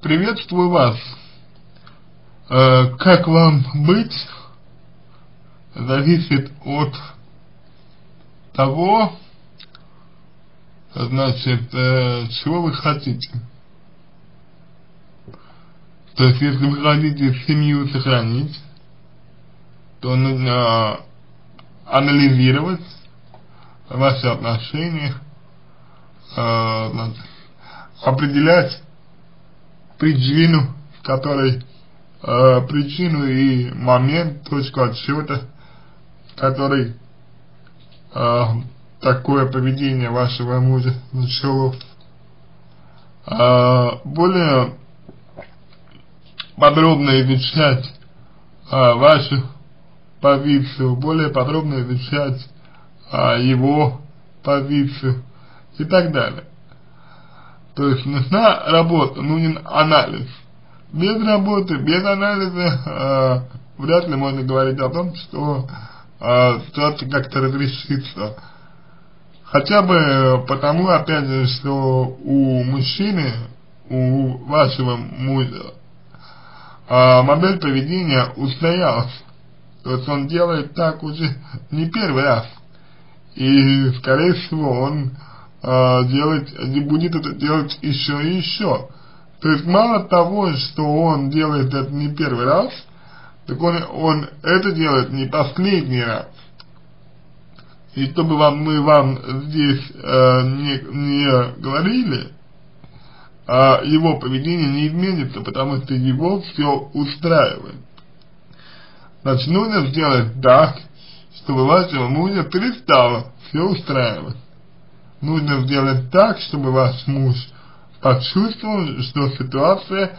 Приветствую вас. Как вам быть, зависит от того, значит, чего вы хотите. То есть, если вы хотите семью сохранить, то нужно анализировать ваши отношения, значит, определять причину, в которой причину и момент, точку отсчета, который такое поведение вашего мужа началось. Более подробно изучать вашу позицию, более подробно изучать его позицию и так далее. То есть нужна работа, нужен анализ. Без работы, без анализа вряд ли можно говорить о том, что ситуация как-то разрешится. Хотя бы потому, опять же, что у мужчины, у вашего мужа, модель поведения устоялась. То есть он делает так уже не первый раз. И, скорее всего, он будет это делать еще и еще. То есть мало того, что он делает это не первый раз, так он это делает не последний раз. И чтобы мы вам здесь не говорили, его поведение не изменится, потому что его все устраивает. Значит, нужно сделать так, чтобы вашего мужа перестало все устраивать. Нужно сделать так, чтобы ваш муж почувствовал, что ситуация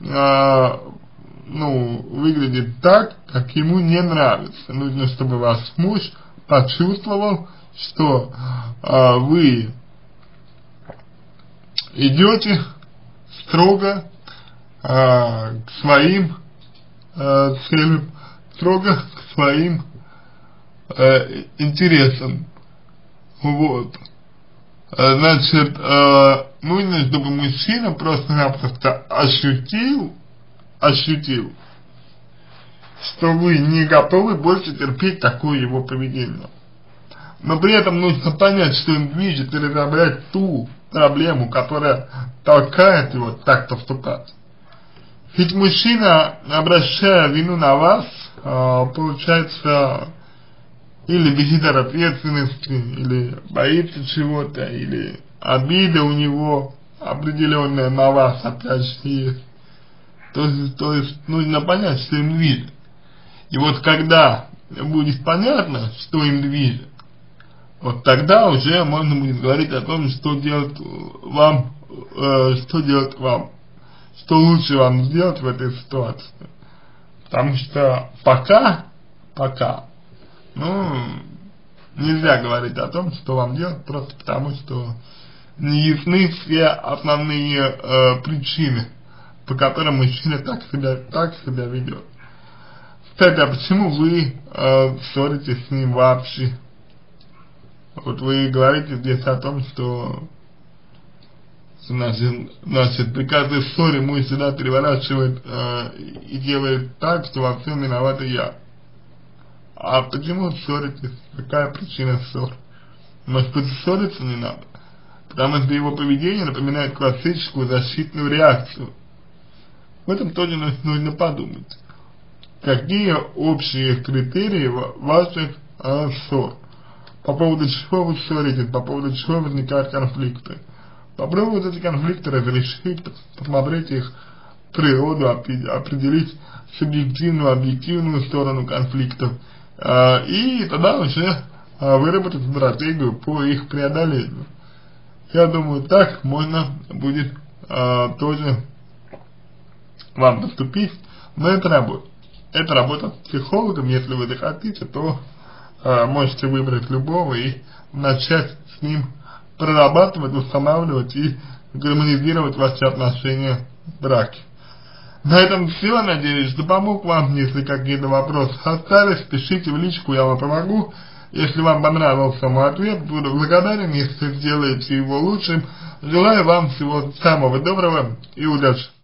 выглядит так, как ему не нравится. Нужно, чтобы ваш муж почувствовал, что вы идете строго к своим целям, строго к своим интересам. Вот. Значит, нужно, чтобы мужчина просто-напросто ощутил, что вы не готовы больше терпеть такое его поведение. Но при этом нужно понять, что им движет, и разобрать ту проблему, которая толкает его так поступать. Ведь мужчина, обращая вину на вас, получается, или висит от ответственности, или боится чего-то, или обида у него определенная на вас, опять же, есть. То есть нужно понять, что им движет. И вот когда будет понятно, что им движет, вот тогда уже можно будет говорить о том, что делать вам, что лучше вам сделать в этой ситуации. Потому что пока, нельзя говорить о том, что вам делать, просто потому что не ясны все основные причины, по которым мужчина так себя ведет. Кстати, а почему вы ссоритесь с ним вообще? Вот вы говорите здесь о том, что значит, при каждой ссоре муж всегда переворачивает и делает так, что во всем виновата я. А почему ссоритесь? Какая причина ссор? Может быть, ссориться не надо? Потому что его поведение напоминает классическую защитную реакцию. В этом тоже нужно подумать. Какие общие критерии ваших ссор? По поводу чего вы ссоритесь, по поводу чего возникают конфликты. Попробуйте эти конфликты разрешить, посмотреть их природу, определить субъективную, объективную сторону конфликтов. И тогда уже выработать стратегию по их преодолению. Я думаю, так можно будет тоже вам поступить, но это работа. Это работа с психологом. Если вы захотите, то можете выбрать любого и начать с ним прорабатывать, устанавливать и гармонизировать ваши отношения в браке. На этом все. Надеюсь, что помог вам. Если какие-то вопросы остались, пишите в личку, я вам помогу. Если вам понравился мой ответ, буду благодарен, если сделаете его лучшим. Желаю вам всего самого доброго и удачи.